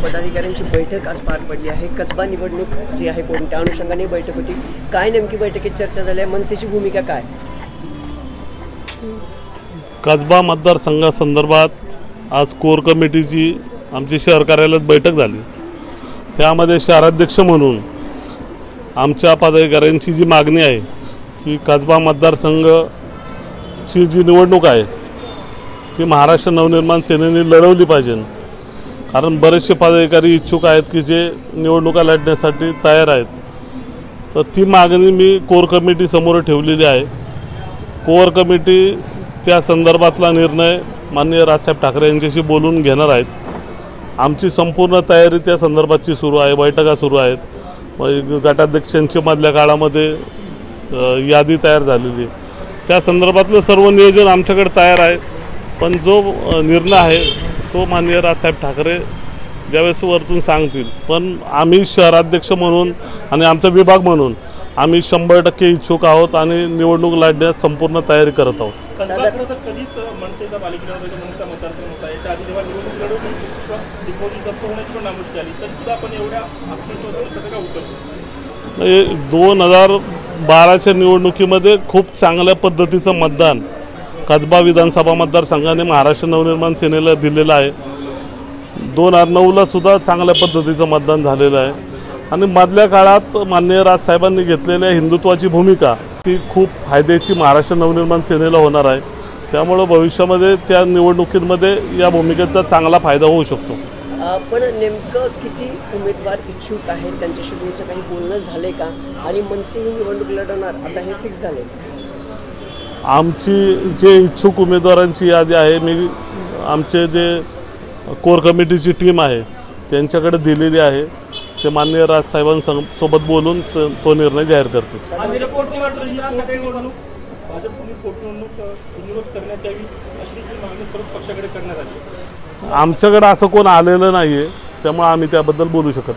पदाधिकाऱ्यांची बैठक आज पार पडली आहे। कसबा निवडणूक जी आहे कोणत्या अनुषंगाने बैठक होती, काय नेमकी बैठकीत चर्चा झाली, मनसेची भूमिका काय? कसबा मतदारसंघासंदर्भात आज कोर कमिटीची आमची शहर कार्यालयात बैठक झाली। त्यामध्ये शहराध्यक्ष म्हणून आमच्या पदाधिकाऱ्यांची जी मागणी आहे की कसबा मतदारसंघाची जी निवडणूक आहे ती महाराष्ट्र नवनिर्माण सेनेने लढवली पाहिजे, कारण बरेचसे पदाधिकारी इच्छुक आहेत की जे निवडणुका लढण्यासाठी तयार आहेत। तर ती मागणी मी कोर कमिटी समोर ठेवलेली आहे। कोर कमिटी त्या संदर्भातला निर्णय माननीय राजसाहेब ठाकरे यांच्याशी बोलून घेणार आहेत। आमची संपूर्ण तयारी त्या संदर्भाची सुरू आहे, बैठका सुरू आहेत। गटाध्यक्षांची मधल्या काळामध्ये यादी तयार झालेली आहे, त्या संदर्भातलं सर्व नियोजन आमच्याकडे तयार आहे। पण जो निर्णय आहे तो माननीय राजसाहेब ठाकरे ज्यावेळेस वरतून सांगतील, पण आम्ही शहराध्यक्ष म्हणून आणि आमचा विभाग म्हणून आम्ही 100% इच्छुक आहोत आणि निवडणूक लढण्यास संपूर्ण तयारी करत आहोत। कसबा खरं तर कधीच मनसेचा बालेकिल्ला होता, मनसा मतदारसंघ होता, याच्या आधी जेव्हा निवडणूक लढवली डिपॉझिट जप्त होण्याची पण नामुष्की आली, तरी सुद्धा आपण एवढ्या आत्मविश्वासावर कसं काय उतरतो? 2012च्या निवडणुकीमध्ये खूप चांगल्या पद्धतीचं मतदान कसबा विधानसभा मतदारसंघाने महाराष्ट्र नवनिर्माण सेनेला दिलेलं आहे। 2009ला सुद्धा चांगल्या पद्धतीचं मतदान झालेलं आहे आणि मधल्या काळात माननीय राजसाहेबांनी घेतलेल्या हिंदुत्वाची भूमिका ती खूप फायद्याची महाराष्ट्र नवनिर्माण सेनेला होणार आहे। त्यामुळे भविष्यामध्ये त्या निवडणुकीमध्ये या भूमिकेचा चांगला फायदा होऊ शकतो। पण नेमकं किती उमेदवार इच्छुक आहेत, त्यांच्याशी तुमचं काही बोलणं झाले का? आणि मनसे ही निवडणूक लढवणार आता हे फिक्स झाले? आमची जे इच्छुक उमेदवारांची यादी आहे मी आमचे जे कोर कमिटीची टीम आहे त्यांच्याकडे दिलेली आहे। ते माननीय राजसाहेबांसोबत बोलून तो निर्णय जाहीर करतो। आमच्याकडे असं कोण आलेलं नाही आहे, त्यामुळे आम्ही त्याबद्दल बोलू शकत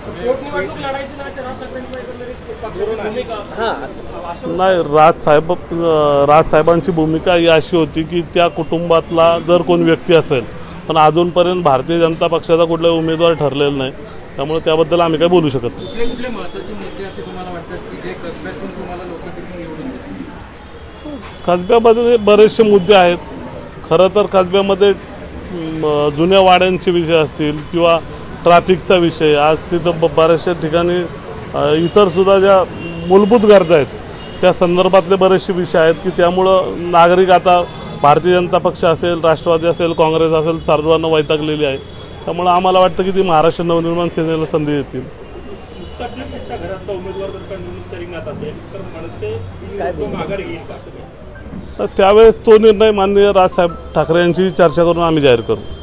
नाही। राजसाहेबांची भूमिका ही अशी होती की त्या कुटुंबातला जर कोण व्यक्ती असेल, पण अजूनपर्यंत भारतीय जनता पक्षाचा कुठला उमेदवार ठरलेला नाही, त्यामुळे त्याबद्दल आम्ही काही बोलू शकत नाही। कुठले महत्त्वाचे मुद्दे असे तुम्हाला वाटतात की जे कसब्यातून तुम्हाला लोक तिथे निवडून देतात? कसब्यामध्ये बरेचसे मुद्दे आहेत। खरं तर कसब्यामध्ये जुन्या वाड्यांचे विषय असतील किंवा ट्रॅफिकचा विषय, आज तिथं बऱ्याचशा ठिकाणी इतरसुद्धा ज्या मूलभूत गरजा आहेत त्या संदर्भातले बरेचसे विषय आहेत की त्यामुळं नागरिक आता भारतीय जनता पक्ष असेल, राष्ट्रवादी असेल, काँग्रेस असेल, सर्वांना वैतागलेली आहे। त्यामुळे आम्हाला वाटतं की ती महाराष्ट्र नवनिर्माण सेनेला संधी देतील। घरातला उमेदवार जर का निवडणूक रिंगणात असेल तर मनसे माघार घेईल का? त्यावेळेस तो निर्णय माननीय राजसाहेब ठाकरे यांची चर्चा करून आम्ही जाहीर करू।